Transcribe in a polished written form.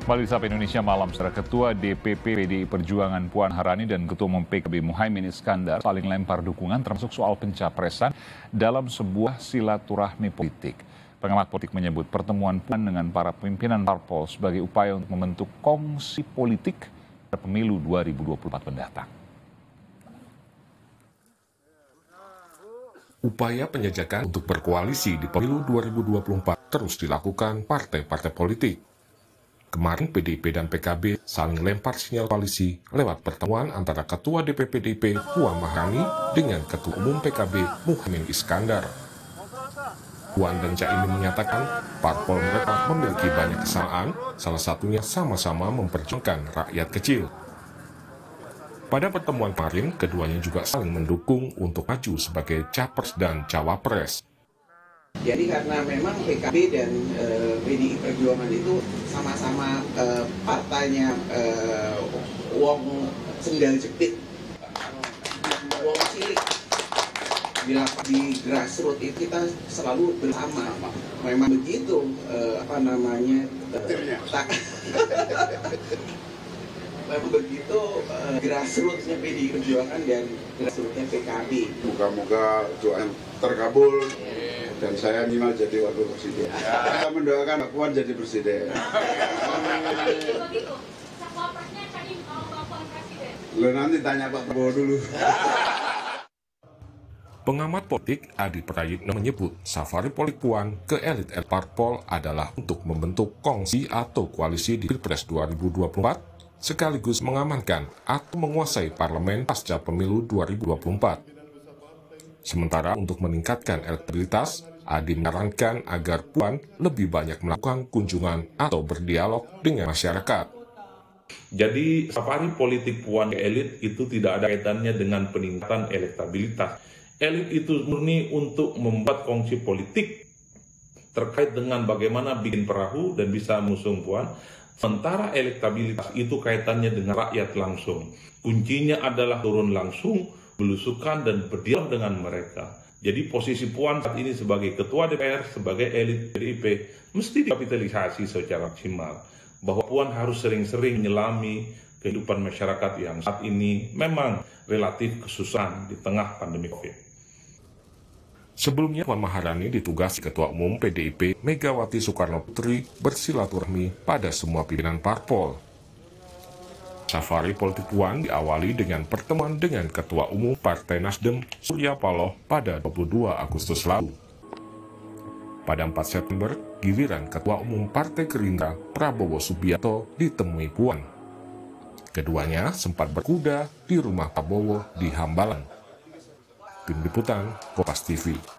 Kembali di Sapa Indonesia Malam, Saudara. Ketua DPP PDI Perjuangan Puan Maharani dan Ketua Umum PKB Muhaimin Iskandar saling lempar dukungan termasuk soal pencapresan dalam sebuah silaturahmi politik. Pengamat politik menyebut pertemuan Puan dengan para pimpinan parpol sebagai upaya untuk membentuk kongsi politik pada pemilu 2024 mendatang. Upaya penjajakan untuk berkoalisi di pemilu 2024 terus dilakukan partai-partai politik. Kemarin PDIP dan PKB saling lempar sinyal koalisi lewat pertemuan antara Ketua DPP PDIP Puan Maharani dengan Ketua Umum PKB Muhaimin Iskandar. Puan dan Caimin menyatakan parpol mereka memiliki banyak kesamaan, salah satunya sama-sama memperjuangkan rakyat kecil. Pada pertemuan kemarin, keduanya juga saling mendukung untuk maju sebagai capres dan cawapres. Jadi karena memang PKB dan PDI Perjuangan itu sama-sama partainya wong sendal jepit, wong cilik. Di grassroots itu kita selalu bersama. Memang begitu memang begitu grassrootsnya PDI Perjuangan dan grassrootsnya PKB. Moga-moga doa yang terkabul. Dan saya minimal jadi wakil presiden. Saya mendoakan Mbak Puan jadi presiden. Lo nanti tanya Pak Prabowo dulu. Pengamat politik Adi Prayitno menyebut safari politik Puan ke elit parpol adalah untuk membentuk kongsi atau koalisi di Pilpres 2024 sekaligus mengamankan atau menguasai parlemen pasca pemilu 2024. Sementara untuk meningkatkan elektabilitas, Adi menyarankan agar Puan lebih banyak melakukan kunjungan atau berdialog dengan masyarakat. Jadi safari politik Puan ke elit itu tidak ada kaitannya dengan peningkatan elektabilitas. Elit itu murni untuk membuat kongsi politik terkait dengan bagaimana bikin perahu dan bisa mengusung Puan. Sementara elektabilitas itu kaitannya dengan rakyat langsung. Kuncinya adalah turun langsung, belusukan dan berdialog dengan mereka. Jadi posisi Puan saat ini sebagai Ketua DPR, sebagai elit PDIP, mesti dikapitalisasi secara maksimal. Bahwa Puan harus sering-sering menyelami kehidupan masyarakat yang saat ini memang relatif kesusahan di tengah pandemi COVID. Sebelumnya, Puan Maharani ditugasi Ketua Umum PDIP Megawati Soekarno Putri bersilaturahmi pada semua pimpinan parpol. Safari politik Puan diawali dengan pertemuan dengan Ketua Umum Partai Nasdem Surya Paloh pada 22 Agustus lalu. Pada 4 September, giliran Ketua Umum Partai Gerindra Prabowo Subianto ditemui Puan. Keduanya sempat berkuda di rumah Prabowo di Hambalang. Tim Liputan, Kompas TV.